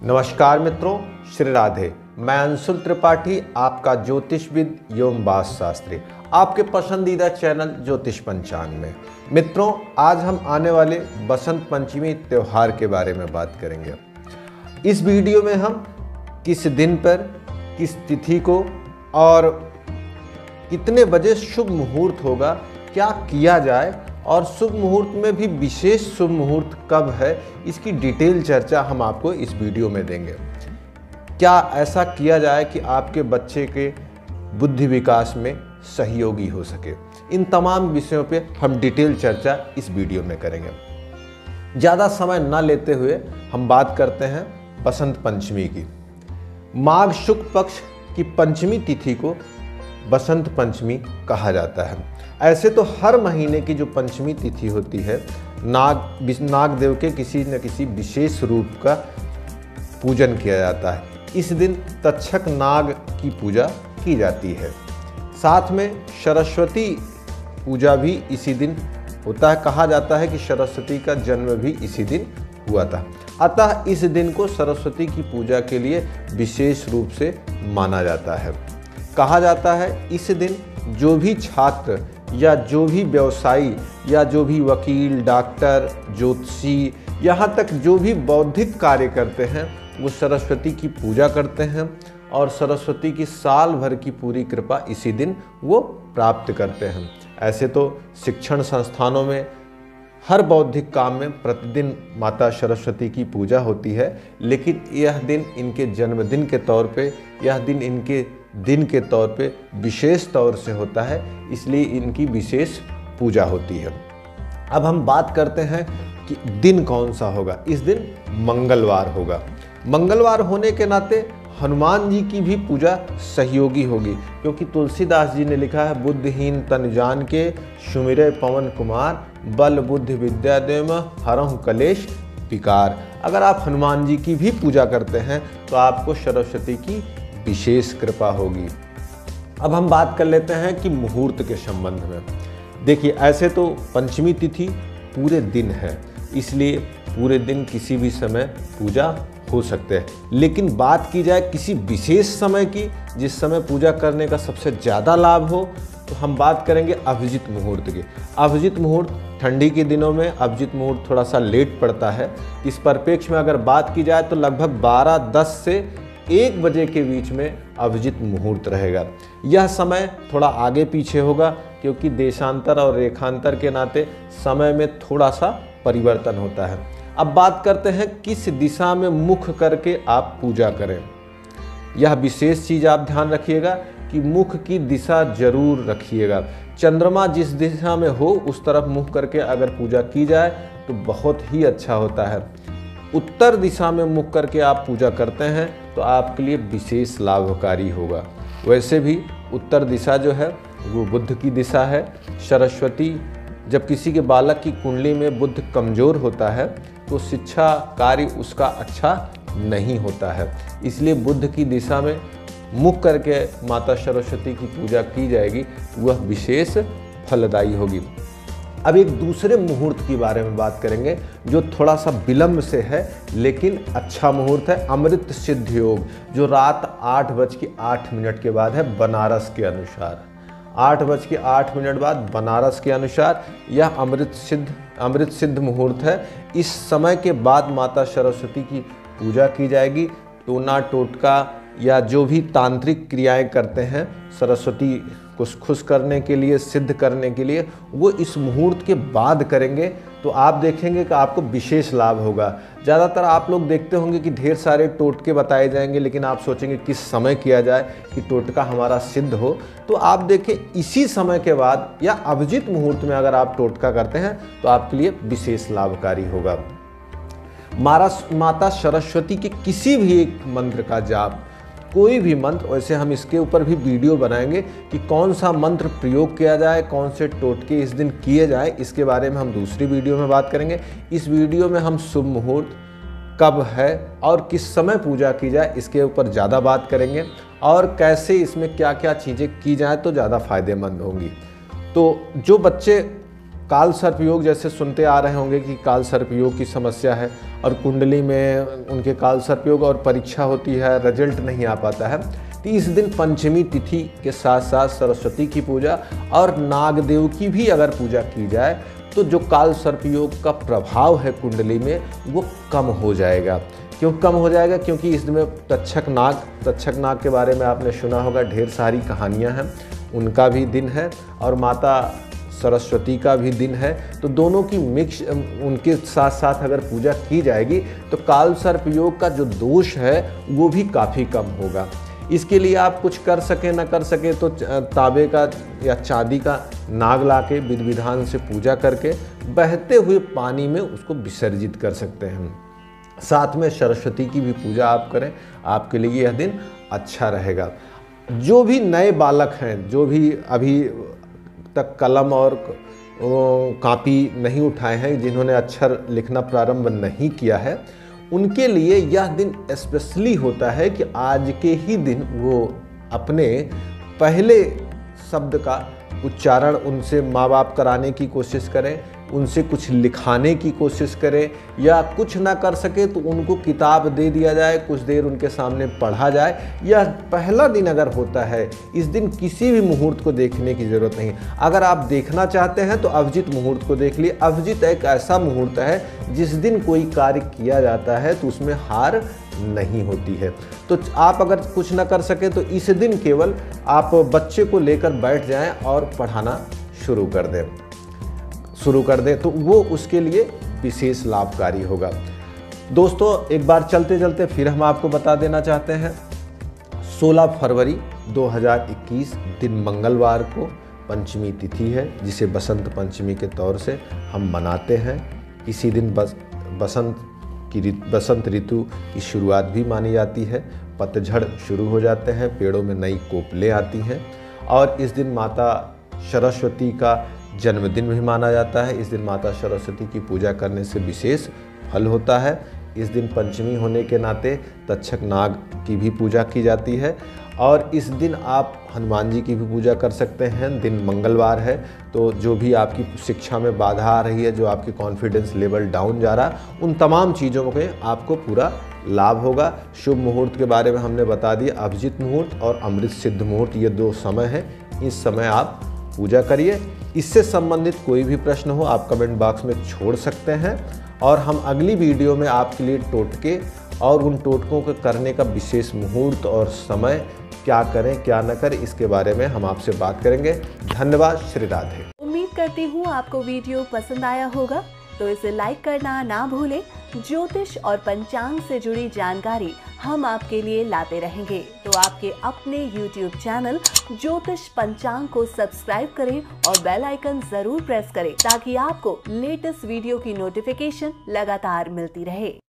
नमस्कार मित्रों, श्री राधे। मैं अंशुल त्रिपाठी, आपका ज्योतिषविद एवं वास्तु शास्त्री, आपके पसंदीदा चैनल ज्योतिष पंचांग में। मित्रों, आज हम आने वाले बसंत पंचमी त्यौहार के बारे में बात करेंगे। इस वीडियो में हम किस दिन पर, किस तिथि को और कितने बजे शुभ मुहूर्त होगा, क्या किया जाए और शुभ मुहूर्त में भी विशेष शुभ मुहूर्त कब है, इसकी डिटेल चर्चा हम आपको इस वीडियो में देंगे। क्या ऐसा किया जाए कि आपके बच्चे के बुद्धि विकास में सहयोगी हो सके, इन तमाम विषयों पे हम डिटेल चर्चा इस वीडियो में करेंगे। ज़्यादा समय न लेते हुए हम बात करते हैं बसंत पंचमी की। माघ शुक्ल पक्ष की पंचमी तिथि को बसंत पंचमी कहा जाता है। ऐसे तो हर महीने की जो पंचमी तिथि होती है, नाग देव के किसी न किसी विशेष रूप का पूजन किया जाता है। इस दिन तक्षक नाग की पूजा की जाती है। साथ में सरस्वती पूजा भी इसी दिन होता है। कहा जाता है कि सरस्वती का जन्म भी इसी दिन हुआ था। अतः इस दिन को सरस्वती की पूजा के लिए विशेष रूप से माना जाता है। कहा जाता है इस दिन जो भी छात्र या जो भी व्यवसायी या जो भी वकील, डॉक्टर, ज्योतिषी, यहाँ तक जो भी बौद्धिक कार्य करते हैं, वो सरस्वती की पूजा करते हैं और सरस्वती की साल भर की पूरी कृपा इसी दिन वो प्राप्त करते हैं। ऐसे तो शिक्षण संस्थानों में हर बौद्धिक काम में प्रतिदिन माता सरस्वती की पूजा होती है, लेकिन यह दिन इनके जन्मदिन के तौर पे, यह दिन इनके दिन के तौर पे विशेष तौर से होता है, इसलिए इनकी विशेष पूजा होती है। अब हम बात करते हैं कि दिन कौन सा होगा। इस दिन मंगलवार होगा। मंगलवार होने के नाते हनुमान जी की भी पूजा सहयोगी होगी, क्योंकि तुलसीदास जी ने लिखा है, बुद्धिहीन तन जान के सुमिरै पवन कुमार, बल बुद्धि विद्या देम हरहु कलेश विकार। अगर आप हनुमान जी की भी पूजा करते हैं तो आपको सरस्वती की विशेष कृपा होगी। अब हम बात कर लेते हैं कि मुहूर्त के संबंध में। देखिए, ऐसे तो पंचमी तिथि पूरे दिन है, इसलिए पूरे दिन किसी भी समय पूजा हो सकते हैं। लेकिन बात की जाए किसी विशेष समय की, जिस समय पूजा करने का सबसे ज़्यादा लाभ हो, तो हम बात करेंगे अभिजित मुहूर्त की। अभिजित मुहूर्त ठंडी के दिनों में अभिजित मुहूर्त थोड़ा सा लेट पड़ता है। इस परिप्रेक्ष्य में अगर बात की जाए तो लगभग 12:10 से 1 बजे के बीच में अभिजित मुहूर्त रहेगा। यह समय थोड़ा आगे पीछे होगा, क्योंकि देशांतर और रेखांतर के नाते समय में थोड़ा सा परिवर्तन होता है। अब बात करते हैं किस दिशा में मुख करके आप पूजा करें। यह विशेष चीज़ आप ध्यान रखिएगा कि मुख की दिशा जरूर रखिएगा। चंद्रमा जिस दिशा में हो उस तरफ मुख करके अगर पूजा की जाए तो बहुत ही अच्छा होता है। उत्तर दिशा में मुख करके आप पूजा करते हैं तो आपके लिए विशेष लाभकारी होगा। वैसे भी उत्तर दिशा जो है वो बुध की दिशा है। सरस्वती, जब किसी के बालक की कुंडली में बुध कमज़ोर होता है तो शिक्षा कार्य उसका अच्छा नहीं होता है, इसलिए बुध की दिशा में मुख करके माता सरस्वती की पूजा की जाएगी, वह विशेष फलदायी होगी। अब एक दूसरे मुहूर्त के बारे में बात करेंगे जो थोड़ा सा विलंब से है लेकिन अच्छा मुहूर्त है। अमृत सिद्ध योग, जो रात 8:08 के बाद है बनारस के अनुसार। 8:08 बाद बनारस के अनुसार यह अमृत सिद्ध मुहूर्त है। इस समय के बाद माता सरस्वती की पूजा की जाएगी। टोना टोटका या जो भी तांत्रिक क्रियाएं करते हैं सरस्वती को खुश करने के लिए, सिद्ध करने के लिए, वो इस मुहूर्त के बाद करेंगे तो आप देखेंगे कि आपको विशेष लाभ होगा। ज़्यादातर आप लोग देखते होंगे कि ढेर सारे टोटके बताए जाएंगे, लेकिन आप सोचेंगे किस समय किया जाए कि टोटका हमारा सिद्ध हो। तो आप देखें इसी समय के बाद या अभिजित मुहूर्त में अगर आप टोटका करते हैं तो आपके लिए विशेष लाभकारी होगा। माता सरस्वती के किसी भी एक मंत्र का जाप, कोई भी मंत्र, वैसे हम इसके ऊपर भी वीडियो बनाएंगे कि कौन सा मंत्र प्रयोग किया जाए, कौन से टोटके इस दिन किए जाए, इसके बारे में हम दूसरी वीडियो में बात करेंगे। इस वीडियो में हम शुभ मुहूर्त कब है और किस समय पूजा की जाए इसके ऊपर ज़्यादा बात करेंगे, और कैसे इसमें क्या क्या चीज़ें की जाए तो ज़्यादा फायदेमंद होंगी। तो जो बच्चे काल सर्प योग जैसे सुनते आ रहे होंगे कि काल सर्प योग की समस्या है और कुंडली में उनके काल सर्प योग और परीक्षा होती है, रिजल्ट नहीं आ पाता है, तो इस दिन पंचमी तिथि के साथ साथ सरस्वती की पूजा और नागदेव की भी अगर पूजा की जाए तो जो काल सर्प योग का प्रभाव है कुंडली में वो कम हो जाएगा। क्यों कम हो जाएगा? क्योंकि इस दिन में तक्षक नाग के बारे में आपने सुना होगा, ढेर सारी कहानियाँ हैं, उनका भी दिन है और माता सरस्वती का भी दिन है। तो दोनों की मिक्स उनके साथ साथ अगर पूजा की जाएगी तो काल सर्प योग का जो दोष है वो भी काफ़ी कम होगा। इसके लिए आप कुछ कर सके ना कर सके तो तांबे का या चांदी का नाग लाके विधि विधान से पूजा करके बहते हुए पानी में उसको विसर्जित कर सकते हैं। साथ में सरस्वती की भी पूजा आप करें, आपके लिए यह दिन अच्छा रहेगा। जो भी नए बालक हैं, जो भी अभी तक कलम और कॉपी नहीं उठाए हैं, जिन्होंने अक्षर लिखना प्रारंभ नहीं किया है, उनके लिए यह दिन स्पेशली होता है कि आज के ही दिन वो अपने पहले शब्द का उच्चारण उनसे माँ बाप कराने की कोशिश करें, उनसे कुछ लिखाने की कोशिश करें, या कुछ ना कर सके तो उनको किताब दे दिया जाए, कुछ देर उनके सामने पढ़ा जाए। यह पहला दिन अगर होता है, इस दिन किसी भी मुहूर्त को देखने की ज़रूरत नहीं। अगर आप देखना चाहते हैं तो अभिजित मुहूर्त को देख लिए। अभिजित एक ऐसा मुहूर्त है जिस दिन कोई कार्य किया जाता है तो उसमें हार नहीं होती है। तो आप अगर कुछ ना कर सके तो इस दिन केवल आप बच्चे को लेकर बैठ जाएं और पढ़ाना शुरू कर दें तो वो उसके लिए विशेष लाभकारी होगा। दोस्तों, एक बार चलते चलते फिर हम आपको बता देना चाहते हैं, 16 फरवरी 2021 दिन मंगलवार को पंचमी तिथि है, जिसे बसंत पंचमी के तौर से हम मनाते हैं। इसी दिन बसंत ऋतु की शुरुआत भी मानी जाती है। पतझड़ शुरू हो जाते हैं, पेड़ों में नई कोपलें आती हैं और इस दिन माता सरस्वती का जन्मदिन भी माना जाता है। इस दिन माता सरस्वती की पूजा करने से विशेष फल होता है। इस दिन पंचमी होने के नाते तक्षक नाग की भी पूजा की जाती है और इस दिन आप हनुमान जी की भी पूजा कर सकते हैं। दिन मंगलवार है तो जो भी आपकी शिक्षा में बाधा आ रही है, जो आपकी कॉन्फिडेंस लेवल डाउन जा रहा, उन तमाम चीज़ों के आपको पूरा लाभ होगा। शुभ मुहूर्त के बारे में हमने बता दिया, अभिजित मुहूर्त और अमृत सिद्ध मुहूर्त, ये 2 समय हैं। इस समय आप पूजा करिए। इससे संबंधित कोई भी प्रश्न हो आप कमेंट बॉक्स में छोड़ सकते हैं और हम अगली वीडियो में आपके लिए टोटके और उन टोटकों को करने का विशेष मुहूर्त और समय, क्या करें क्या न करें, इसके बारे में हम आपसे बात करेंगे। धन्यवाद। श्री राधे। उम्मीद करती हूँ आपको वीडियो पसंद आया होगा, तो इसे लाइक करना ना भूलें। ज्योतिष और पंचांग से जुड़ी जानकारी हम आपके लिए लाते रहेंगे, तो आपके अपने YouTube चैनल ज्योतिष पंचांग को सब्सक्राइब करें और बेल आइकन जरूर प्रेस करें ताकि आपको लेटेस्ट वीडियो की नोटिफिकेशन लगातार मिलती रहे।